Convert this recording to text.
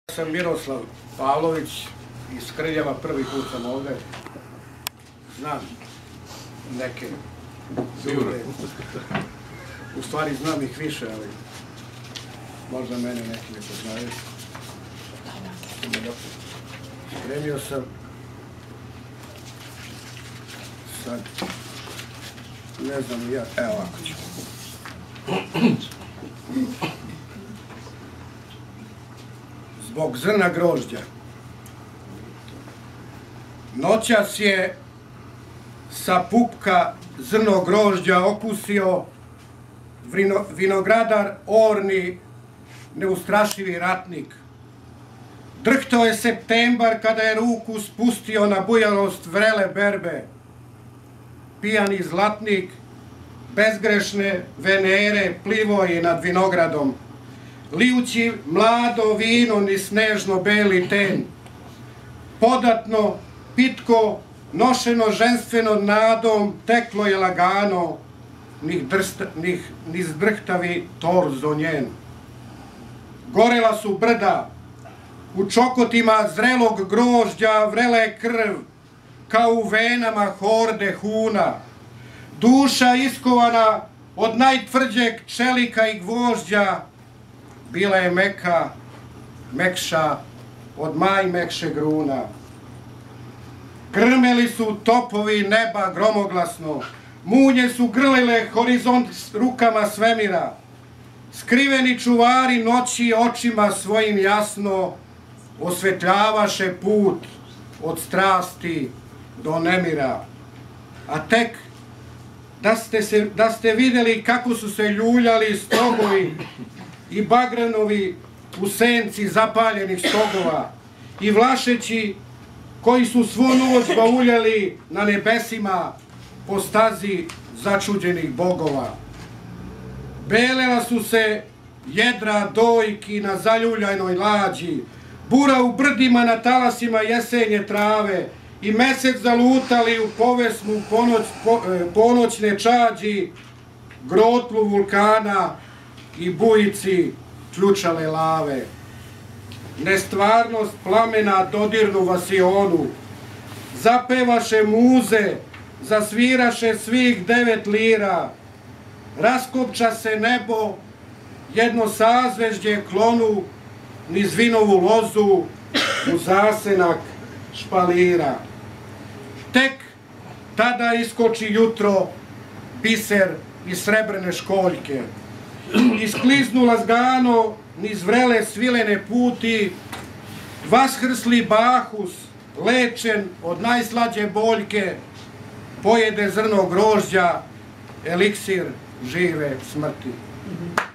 Sam Miroslav Pavlović iz Krljeva, prvi put sam ovde. Znam neke ljude, u stvari znam ih više, ali možda mene neki ne poznaju. Spremio sam sad, ne znam ja, evo ovako ću. Zbog zrna grožđa. Noćas je sa pupka zrno grožđa okusio vinogradar orni, neustrašivi ratnik. Drhtao je septembar kada je ruku spustio na bujalost vrele berbe. Pijani zlatnik bezgrešne Venere plivo je nad vinogradom, lijući mlado vino ni snežno beli ten. Podatno, pitko, nošeno ženstveno nadom, teklo je lagano, niz drhtavi torzo njen. Gorela su brda, u čokotima zrelog grožđa vrela je krv, kao u venama horde huna. Duša iskovana od najtvrđeg čelika i gvožđa bila je meka, mekša od majmekšeg runa. Grmeli su topovi neba gromoglasno, munje su grlile horizont rukama svemira. Skriveni čuvari noći očima svojim jasno osvetljavaše put od strasti do nemira. A tek da ste videli kako su se ljuljali stogovi i bagranovi u senci zapaljenih stogova i vlašeći koji su svo noć bauljali na nebesima po stazi začuđenih bogova. Belela su se jedra dojki na zaljuljanoj lađi, bura u brdima na talasima jesenje trave i mesec zalutali u povesmu ponoćne čađi, grotlu vulkana i bujici ključale lave. Nestvarnost plamena dodirnu vasionu, zapevaše muze, zasviraše svih 9 lira, raskopča se nebo, jedno sazvežđe klonu niz vinovu lozu u zasenak špalira. Tek tada iskoči jutro biser iz srebrne školjke, iskliznu lazgano niz vrele svilene puti, vaskrsli bahus, lečen od najslađe boljke, pojede zrno grožđa, eliksir žive smrti.